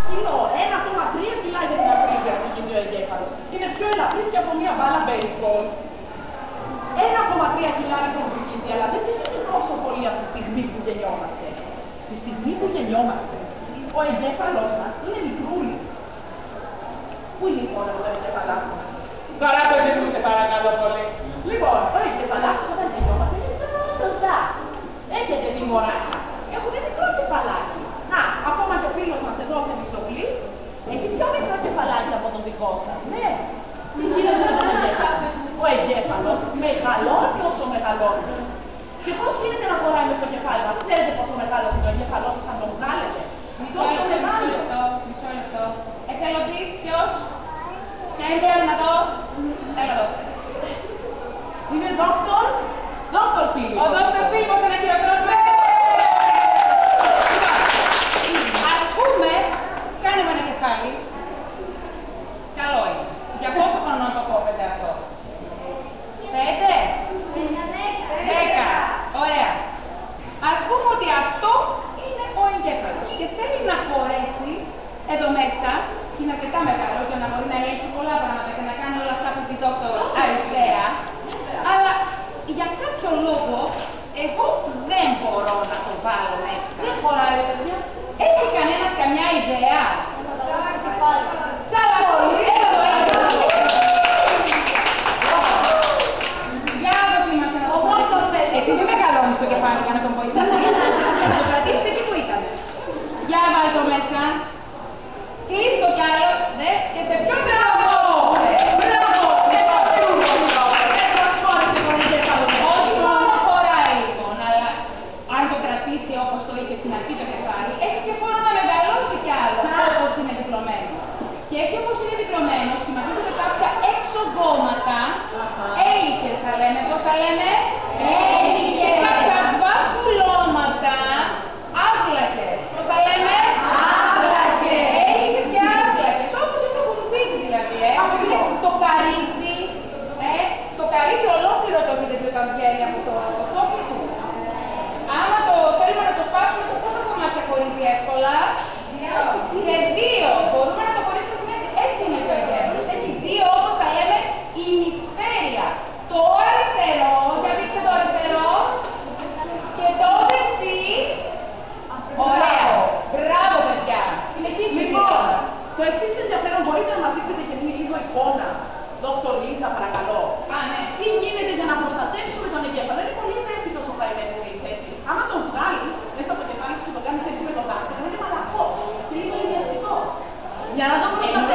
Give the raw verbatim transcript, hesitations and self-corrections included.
κιλό, ένα κόμμα τρία κιλά για την ακρίβεια ψυχίζει ο εγκέφαλος. Είναι πιο ελαφρύς και από μια μπάλα baseball. ένα κόμμα τρία κιλά λοιπόν ψυχίζει, αλλά δεν ψυχίζει τόσο πολύ από τη στιγμή που γεννιόμαστε. Τη στιγμή που γεννιόμαστε, ο εγκέφαλός μας είναι μικρούλης. Πού είναι λοιπόν το εγκεφαλάκι? Καλά το ζητούσε παρακαλώ πολύ. Λοιπόν, ο εγκεφαλάκι όταν γεννιόμαστε είναι σωστά. Έχετε δει μωράκια, έχουν μικρό κεφαλάκι. Α, ακόμα και ο φίλος μας εδώ ο Θεμιστοκλής έχει πιο μικρό κεφαλάκι από τον δικό σας. Ναι, τι γίνεται με τον εγκέφαλο? Ο εγκέφαλος μεγαλώνει όσο μεγαλώνει. Και πώς γίνεται να χωράει μες στο κεφάλι μας? Ξέρετε πόσο μεγάλος είναι ο εγκέφαλός σας αν το βγάλετε? Μισό λεπτό, μισό λεπτό. Εθελοντής, ποιος? Θέλετε να δω? Έλα εδώ. Είναι δόκτωρ, δόκτωρ Φίλιππος. Ο δόκτωρ Φίλιππος είναι χειροκρότημα. Ας πούμε, κάνε με ένα κεφάλι. Καλό είναι. Για πόσο χρόνο να το κόβετε αυτό? Πέντε? Δέκα. Ωραία. Ας πούμε ότι αυτό είναι ο εγκέφαλος και θέλει να χωρέσει εδώ μέσα, είναι αρκετά μεγάλος για να μπορεί να έχει πολλά πράγματα και να κάνει όλα αυτά που τη δόκτωρ Αριστέα, αλλά για κάποιο λόγο εγώ δεν μπορώ να το βάλω μέσα. Δεν χωράει, ρε παιδιά. Έχει κανένας καμιά ιδέα? Τσάλα πολύ, έλα εδώ, έλα εδώ. Για να δοκίμαστε να το χωρέσουμε. Εσύ δεν μεγαλώνεις το κεφάλι για να τον βοηθάς. Να το κρατήσετε εκεί που ήταν. Για βάλε το μέσα. Κλείστο κι άλλο, δε, και σε πιο μπράβο! Μπράβο! Όχι μόνο χωράει λοιπόν, αλλά αν το κρατήσει όπως το είχε στην αρχή το κεφάλι, έχει και φόρο να μεγαλώσει κι άλλο, όπως είναι διπλωμένο. Και έτσι όπως είναι διπλωμένο, σχηματίζονται κάποια εξωγώματα, έλικες θα λέμε, πώς θα λέμε, έλικες, κάποια βαφουλώματα, άβλακες, πώς θα λέμε, άβλακες, έλικες και άβλακες, όπως είναι το κουνουπίδι δηλαδή, ε, όπως είναι το καρύδι, ε, το καρύδι ολόκληρο το έχετε δει όταν βγαίνει από το τόπι του. Άμα το θέλουμε να το σπάσουμε σε πόσα κομμάτια χωρίζει εύκολα? Σε δύο. Μπορούμε να το χωρίσουμε έτσι είναι το εγκέφαλος. Έχει δύο, όπως θα λέμε, ημισφαίρια. Το αριστερό, για δείξτε το αριστερό, και το δεξί. Ωραίο. Μπράβο παιδιά. Συνεχίστε λοιπόν. Το εξής ενδιαφέρον, μπορείτε να μας δείξετε και μία λίγο εικόνα. Δόκτωρ Λίζα, παρακαλώ. Α, ναι. Τι γίνεται για να προστατεύσουμε τον εγκέφαλο? Είναι πολύ ευαίσθητος ο καημένος, έτσι. Άμα τον βγάλεις μέσα από το κεφάλι σου και τον κάνεις έτσι με το δάχτυλο, είναι μαλακός και είναι ιδιαστικός. Για να τον προστατεύσουμε.